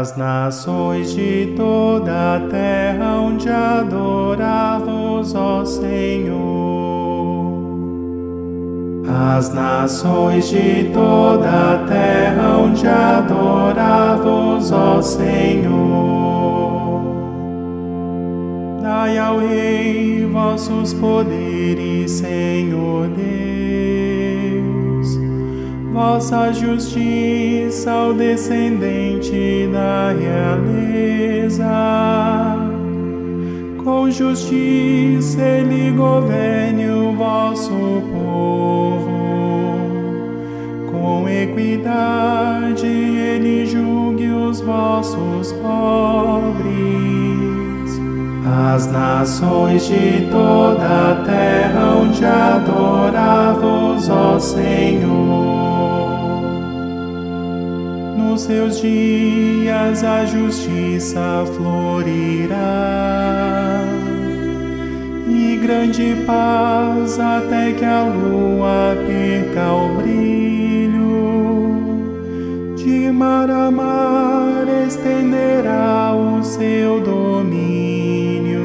As nações de toda a terra hão de adorar-vos, ó Senhor. As nações de toda a terra hão de adorar-vos, ó Senhor. Dai ao Rei vossos poderes, Senhor Deus, vossa justiça ao descendente da realeza. Com justiça ele governe o vosso povo, com equidade ele julgue os vossos pobres. As nações de toda a terra hão de adorar-vos, ó Senhor. Nos seus dias a justiça florirá, e grande paz até que a lua perca o brilho. De mar a mar estenderá o seu domínio,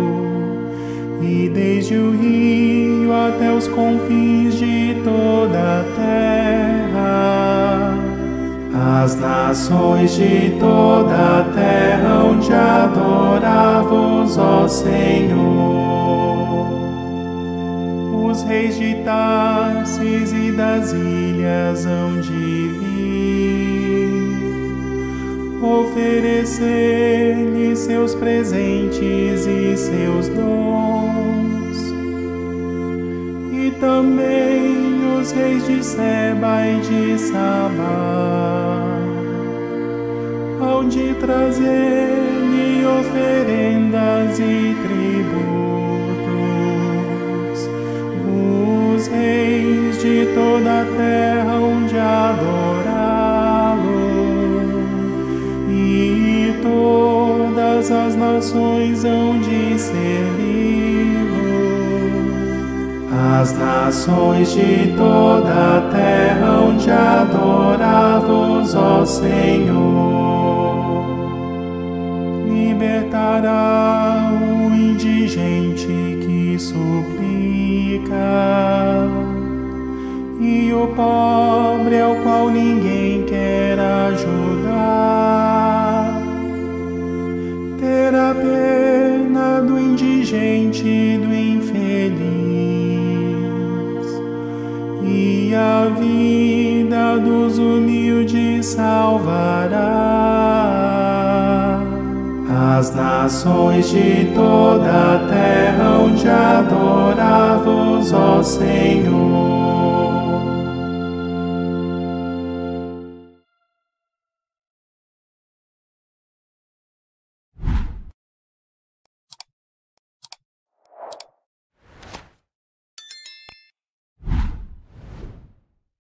e desde o rio até os confins de toda a terra. As nações de toda a terra hão de adorar-vos, ó Senhor. Os reis de Tarsis e das ilhas hão de vir, oferecer-lhe seus presentes e seus dons. E também os reis de Seba e de Sabá hão de trazer-lhe oferendas e tributos. Os reis de toda a terra hão de adorá-lo, e todas as nações hão de servi-lo. As nações de toda a terra hão de adorar-vos, ó Senhor. Libertará o indigente que suplica, e o pobre ao qual ninguém quer ajudar. Terá pena do indigente e do infeliz, e a vida dos humildes salvará. As nações de toda a terra hão de adorar-vos, ó Senhor.